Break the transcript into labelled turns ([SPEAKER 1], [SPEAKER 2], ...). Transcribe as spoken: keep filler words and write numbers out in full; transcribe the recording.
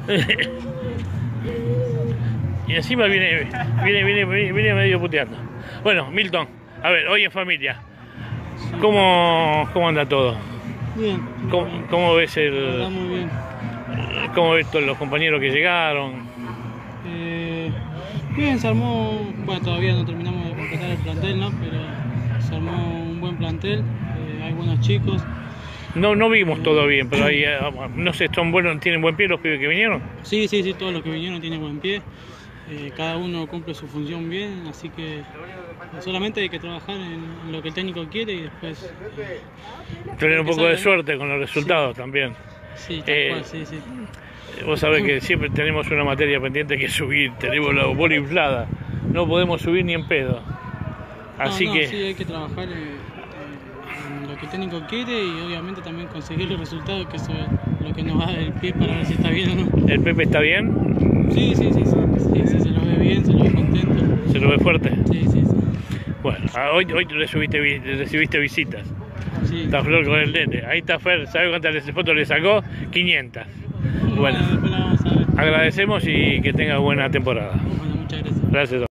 [SPEAKER 1] Y encima viene, viene, viene, viene medio puteando. Bueno, Milton, a ver, hoy en familia, ¿cómo, cómo anda todo?
[SPEAKER 2] Bien.
[SPEAKER 1] ¿Cómo, cómo ves el,
[SPEAKER 2] Está muy bien.
[SPEAKER 1] cómo ves todos los compañeros que llegaron?
[SPEAKER 2] Eh, bien, se armó, bueno, todavía no terminamos de completar el plantel, ¿no? Pero se armó un buen plantel, eh, hay buenos chicos.
[SPEAKER 1] No, no vimos todo bien, pero ahí, no sé, son buenos, tienen buen pie los pibes que vinieron.
[SPEAKER 2] Sí, sí, sí, todos los que vinieron tienen buen pie. Eh, cada uno cumple su función bien, así que solamente hay que trabajar en, en lo que el técnico quiere y después eh,
[SPEAKER 1] tener un poco de
[SPEAKER 2] ¿no?
[SPEAKER 1] suerte con los resultados sí. También.
[SPEAKER 2] Sí, tal
[SPEAKER 1] eh,
[SPEAKER 2] cual, sí, sí.
[SPEAKER 1] Vos sabés que siempre tenemos una materia pendiente que subir, tenemos la bola inflada, no podemos subir ni en pedo. Así
[SPEAKER 2] no, no,
[SPEAKER 1] que
[SPEAKER 2] sí, hay que trabajar en, en lo que el técnico quiere y obviamente también conseguir los resultados, que eso es lo que nos da el pie para ver si está bien o no.
[SPEAKER 1] ¿El Pepe está bien?
[SPEAKER 2] Sí, sí, sí, sí, sí, sí, se lo ve bien, se lo ve contento.
[SPEAKER 1] ¿Se lo ve fuerte?
[SPEAKER 2] Sí, sí, sí.
[SPEAKER 1] Bueno, hoy, hoy recibiste, recibiste visitas.
[SPEAKER 2] Sí.
[SPEAKER 1] Está Flor con el nene. Ahí está Fer, ¿sabe cuántas fotos le sacó? quinientas. Bueno,
[SPEAKER 2] Bueno, después la vamos a ver.
[SPEAKER 1] agradecemos y que tenga buena temporada.
[SPEAKER 2] Bueno, muchas gracias.
[SPEAKER 1] Gracias.